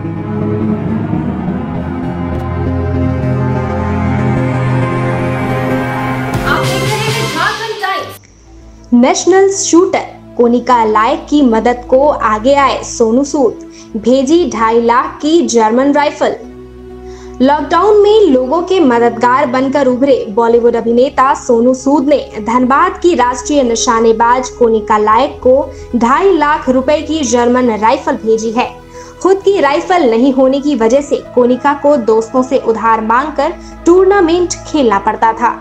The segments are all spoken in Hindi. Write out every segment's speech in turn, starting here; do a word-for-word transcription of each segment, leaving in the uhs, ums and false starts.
नेशनल शूटर कोनिका लायक की मदद को आगे आए सोनू सूद, भेजी ढाई लाख की जर्मन राइफल। लॉकडाउन में लोगों के मददगार बनकर उभरे बॉलीवुड अभिनेता सोनू सूद ने धनबाद की राष्ट्रीय निशानेबाज कोनिका लायक को ढाई लाख रुपए की जर्मन राइफल भेजी है। खुद की राइफल नहीं होने की वजह से कोनिका को दोस्तों से उधार मांगकर टूर्नामेंट खेलना पड़ता था।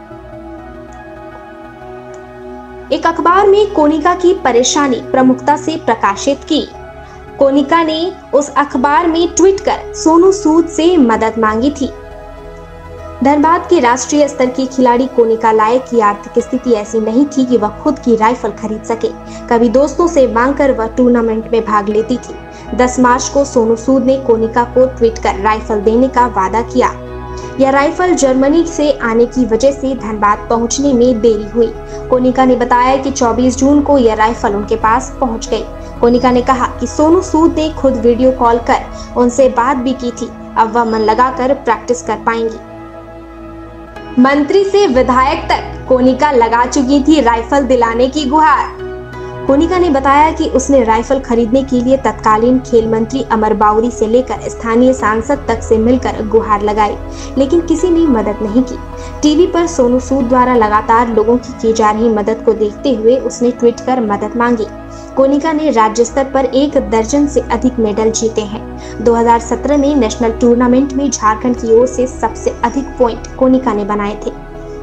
एक अखबार में कोनिका की परेशानी प्रमुखता से प्रकाशित की। कोनिका ने उस अखबार में ट्वीट कर सोनू सूद से मदद मांगी थी। धनबाद के राष्ट्रीय स्तर की खिलाड़ी कोनिका लायक की आर्थिक स्थिति ऐसी नहीं थी कि वह खुद की राइफल खरीद सके। कभी दोस्तों से मांगकर वह टूर्नामेंट में भाग लेती थी। दस मार्च को सोनू सूद ने कोनिका को ट्वीट कर राइफल देने का वादा किया। यह राइफल जर्मनी से आने की वजह से धनबाद पहुंचने में देरी हुई। कोनिका ने बताया कि चौबीस जून को यह राइफल उनके पास पहुंच गई। कोनिका ने कहा कि सोनू सूद ने खुद वीडियो कॉल कर उनसे बात भी की थी। अब वह मन लगाकर प्रैक्टिस कर पाएंगी। मंत्री से विधायक तक कोनिका लगा चुकी थी राइफल दिलाने की गुहार। कोनिका ने बताया कि उसने राइफल खरीदने के लिए तत्कालीन खेल मंत्री अमर बाउरी से लेकर स्थानीय सांसद तक से मिलकर गुहार लगाई, लेकिन किसी ने मदद नहीं की। टीवी पर सोनू सूद द्वारा लगातार लोगों की की जा रही मदद को देखते हुए उसने ट्वीट कर मदद मांगी। कोनिका ने राज्य स्तर पर एक दर्जन से अधिक मेडल जीते हैं। दो हज़ार सत्रह में नेशनल टूर्नामेंट में झारखंड की ओर से सबसे अधिक पॉइंट कोनिका ने बनाए थे।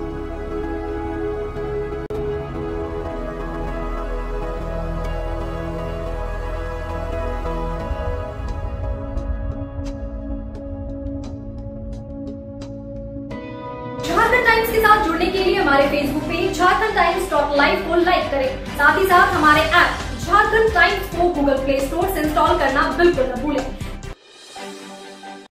झारखंड टाइम्स के साथ जुड़ने के लिए हमारे Facebook page Jharkhand Times dot live को लाइक करें। साथ ही साथ हमारे ऐप झारखंड टाइम्स को गूगल प्ले स्टोर से इंस्टॉल करना बिल्कुल न भूलें।